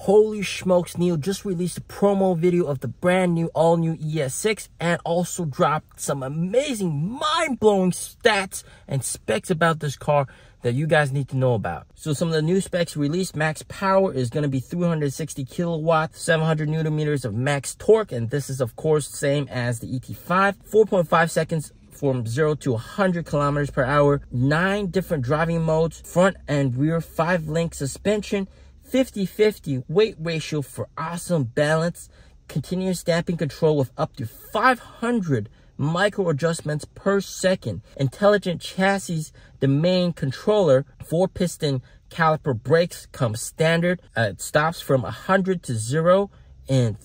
Holy smokes, NIO just released a promo video of the brand new all-new ES6 and also dropped some amazing mind-blowing stats and specs about this car that you guys need to know about. So some of the new specs released: max power is going to be 360 kilowatts, 700 newton meters of max torque, and this is of course same as the ET5, 4.5 seconds from 0 to 100 kilometers per hour, 9 different driving modes, front and rear 5-link suspension, 50-50 weight ratio for awesome balance, continuous damping control with up to 500 micro adjustments per second, intelligent chassis, the main controller, 4-piston caliper brakes come standard, it stops from 100 to 0 in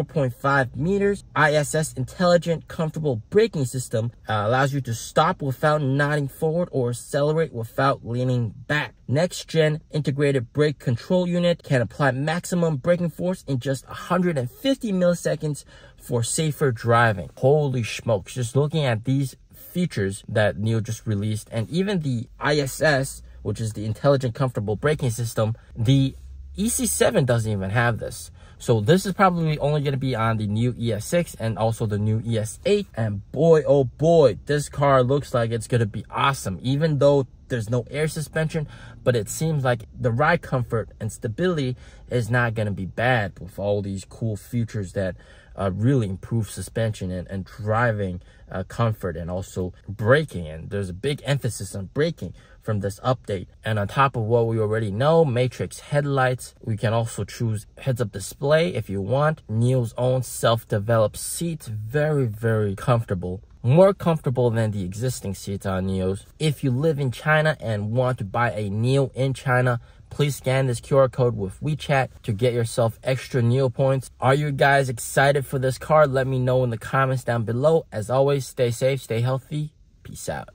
34.5 meters. ISS intelligent comfortable braking system allows you to stop without nodding forward or accelerate without leaning back. Next gen integrated brake control unit can apply maximum braking force in just 150 milliseconds for safer driving. Holy smokes, just looking at these features that NIO just released, and even the ISS, which is the intelligent comfortable braking system, the EC7 doesn't even have this. So this is probably only going to be on the new ES6 and also the new ES8. And boy, oh boy, this car looks like it's going to be awesome. Even though there's no air suspension, but it seems like the ride comfort and stability is not going to be bad with all these cool features that really improve suspension and driving comfort and also braking. And there's a big emphasis on braking from this update. And on top of what we already know, matrix headlights, we can also choose heads-up display if you want. NIO's own self-developed seats, very comfortable, more comfortable than the existing seats on NIO's. If you live in China and want to buy a NIO in China, please scan this QR code with WeChat to get yourself extra NIO points. Are you guys excited for this car? Let me know in the comments down below. As always, stay safe, stay healthy. Peace out.